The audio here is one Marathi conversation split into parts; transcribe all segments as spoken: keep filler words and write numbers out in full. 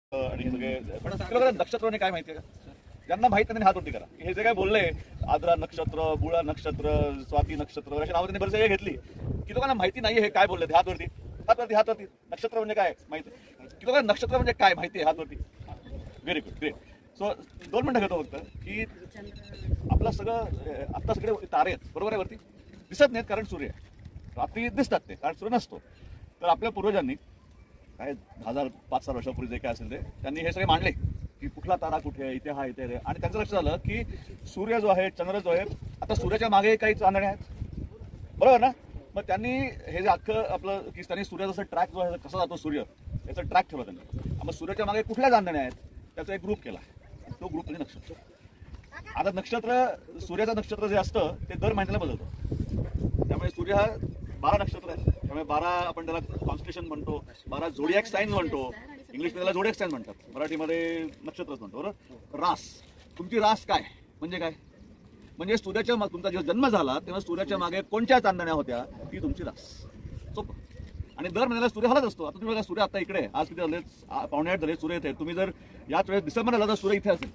आणि हे सगळे पण तुला नक्षत्राने काय माहितीये का? ज्यांना माहित त्यांनी हातवरती करा. हे जे काय बोलले आद्रा नक्षत्र, बुळा नक्षत्र, स्वाती नक्षत्र अशी नावं त्यांनी बरेच घेतली की लोकांना माहिती नाहीये हे काय बोलले. हातवरती हातवरती हातवरती नक्षत्र म्हणजे काय माहिती की लोकांना नक्षत्र म्हणजे काय माहिती आहे हातवरती. Very good great. सो दोन मिनिटं घेतो फक्त की आपलं सगळं आत्ता सगळे तारे आहेत बरोबर आहे. वरती दिसत नाहीत कारण सूर्य आहे. रात्री दिसतात ते कारण सूर्य नसतो. तर आपल्या पूर्वजांनी काय हजार पाच सहा वर्षापूर्वी जे काय असेल ते त्यांनी हे सगळे मांडले की कुठला तारा कुठे आहे, इथे हा इथे आहे. आणि त्यांचं लक्षात आलं की सूर्य जो आहे, चंद्र जो आहे, आता सूर्याच्या मागे काही चांदणे आहेत बरोबर ना. मग त्यांनी हे जे अख्खं आपलं की त्यांनी सूर्याचा ट्रॅक जो आहे कसा जातो सूर्य याचा ट्रॅक ठेवला त्यांनी. मग सूर्याच्या मागे कुठल्या चांदण्या आहेत त्याचा एक ग्रुप केला. तो ग्रुप म्हणजे नक्षत्र. आता नक्षत्र सूर्याचं नक्षत्र जे असतं ते दर महिन्याला बदलतं. त्यामुळे सूर्य हा बारा नक्षत्र आहे. त्यामुळे बारा आपण त्याला कॉन्स्टेलेशन म्हणतो, बारा झोडियाक साईन म्हणतो. इंग्लिशमध्ये त्याला झोडियाक साईन म्हणतात, मराठीमध्ये नक्षत्रच म्हणतो बरोबर. रास, तुमची रास काय म्हणजे काय म्हणजे सूर्याच्या तुमचा जेव्हा जन्म झाला तेव्हा सूर्याच्या मागे कोणत्या चांदण्या होत्या ती तुमची रास. सोपं. आणि दर महिन्याला सूर्य हलत असतो. आता तुम्ही बघा सूर्य आता इकडे आज किती झाले पावणे आठ झाले सूर्य इथे. तुम्ही जर याच वेळेस डिसेंबर आला तर सूर्य इथे असेल.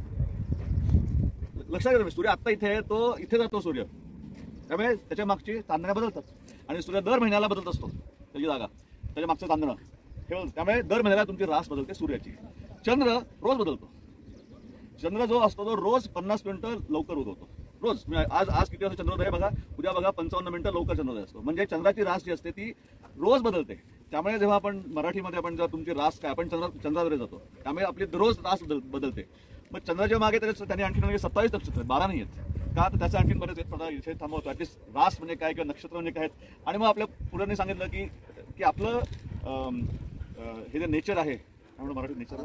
लक्षात घ्या सूर्य आता इथे आहे तो इथे जातो सूर्य. त्यामुळे त्याच्या मागची चांदण्या बदलतात आणि सूर्य दर महिन्याला बदलत असतो त्याची जागा त्याच्या मागचं चांदणं हे. त्यामुळे दर महिन्याला तुमची रास बदलते सूर्याची. चंद्र रोज बदलतो. चंद्र जो असतो तो रोज पन्नास मिनिटं लवकर उगवतो रोज. आज आज किती वाजता चंद्रोदय बघा, उद्या बघा पंचावन्न मिनिटं लवकर चंद्रोदय असतो. म्हणजे चंद्राची रास जी असते ती रोज बदलते. त्यामुळे जेव्हा आपण मराठीमध्ये आपण जेव्हा तुमची रास काय आपण चंद्र चंद्राद्वारे जातो त्यामुळे आपली रोज रास बदलते. मग चंद्राच्या मागे त्याच्या त्यांनी आणखी म्हणजे सत्तावीस नक्षत्र बारा नाही आहेत का तर त्याचं आणखी बरेच आहेत. इथे थांबवतो ॲटलीस्ट रास म्हणजे काय किंवा नक्षत्र म्हणजे काय आहेत. आणि मग आपल्या पुढे सांगितलं की की आपलं हे जे नेचर आहे त्यामुळे मराठी नेचर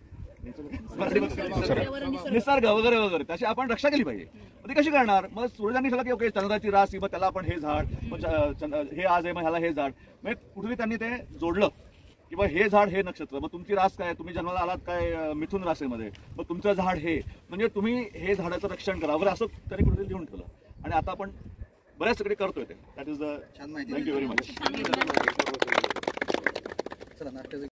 निसर्ग वगैरे वगैरे त्याची आपण रक्षा केली पाहिजे. ती कशी करणार. मग सूर्याने सांगितलं की ओके चंद्राची रास मग त्याला आपण हे झाड मग हे आज आहे मग ह्याला हे झाड. मग कुठेही त्यांनी ते जोडलं की बा हे झाड हे नक्षत्र. मग तुमची रास काय तुम्ही जन्माला आलात काय मिथुन राशीमध्ये मग तुमचं झाड हे म्हणजे तुम्ही हे झाडाचं रक्षण करा वगैरे असं त्यांनी कुठेतरी लिहून ठेवलं. आणि आता आपण बऱ्याच सगळे करतोय ते. That is the thank you very much.